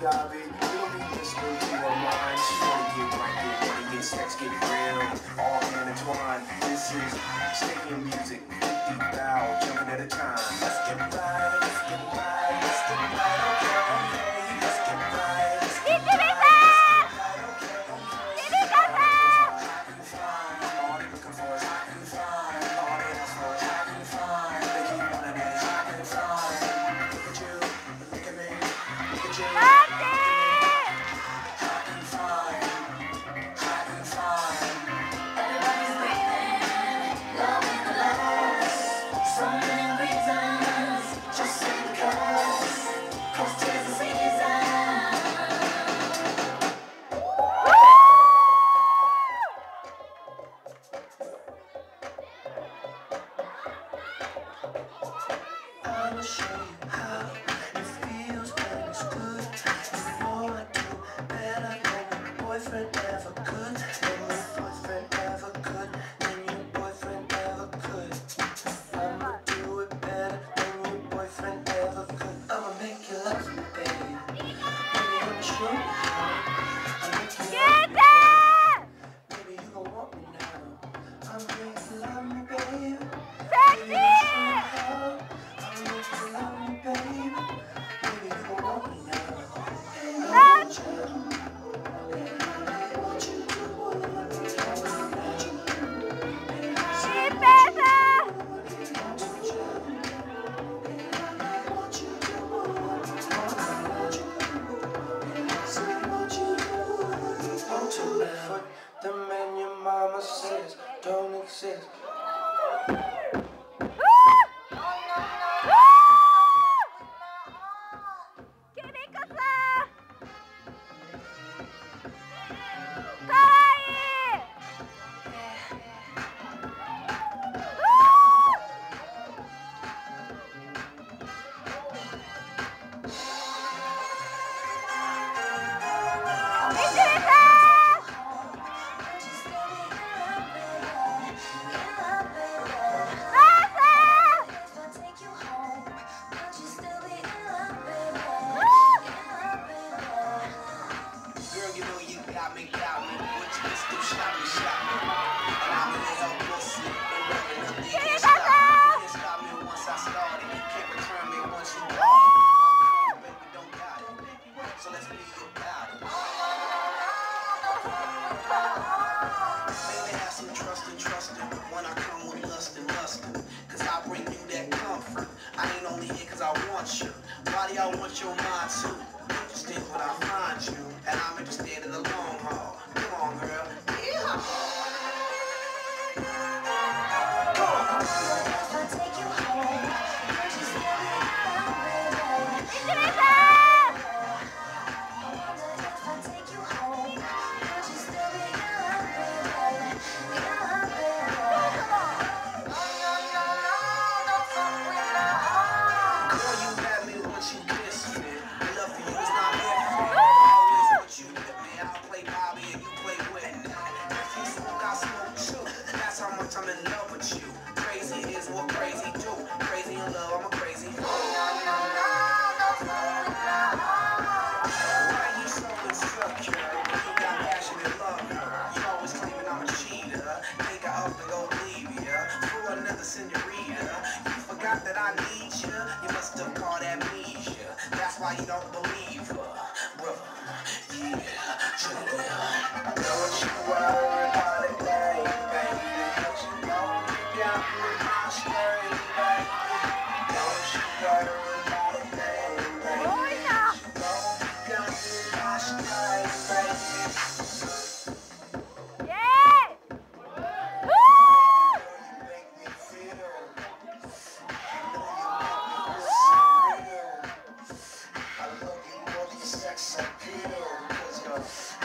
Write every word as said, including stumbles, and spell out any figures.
dive it. You don't need this to your mind. She wanna get right, get money, get sex, get real. All intertwined. This is stadium music. fifty thou, jumping at a time. Let's get right, let's get right, let's get right, okay, okay. Let's get right, let's get right, let's get right, okay, okay. Having fun, all they looking for is having fun. All they ask for is having fun. They keep wanting it, having fun. Look at you, look at me, look at you. Having fun, having fun. Everybody's breathing, loving the lows. So many reasons, just because. 'Cause tis the season. I'ma show you how it feels when it's good. You know I do better than your boyfriend ever could. Than your boyfriend ever could. Than your boyfriend ever could. I'ma do it better than your boyfriend ever could. I'ma make you love me, baby. Baby, I'ma show you how. I'll make you love me, baby. Baby, you gon' want me now. I'ma make you love me, baby. Baby, I'ma show you how. I'ma make you love me, baby. Baby, you gon' want me now. Hey, I want you. I want you to want me. I want you. The man your mama says don't exist. Why do y'all want your mind too? Interested when I find you, and I'm interested in the long haul. Come on, girl. Yeah. If I take you home, would you still be around, baby? I wonder if I take you home, would you still be around, baby? Yeah, baby. No, no, no, no, don't fuck with my heart. Girl, you had me once you kissed me. Love for you is not different. Always what you with me. I'll play Bobby and you play Whitney. If you smoke, I smoke too. That's how much I'm in love with you. Crazy is what crazy do. Crazy in love, I'm a crazy fool. No, no, no, don't fuck with my heart. Why you so insecure? You got passion and love. You always claiming I'm a cheater. Think I up to go leave ya for another senorita. You forgot that I need you. You must have caught amnesia. That's why you don't believe her, brother. Yeah, Julia. Don't you worry about it, baby, baby. Cause you know you got me my straight, baby. Don't you worry about it, baby, baby. Cause you know you got me my straight, baby. Yeah! Woo! You make me feel. I love you more than your sex appeal. 'Cause you're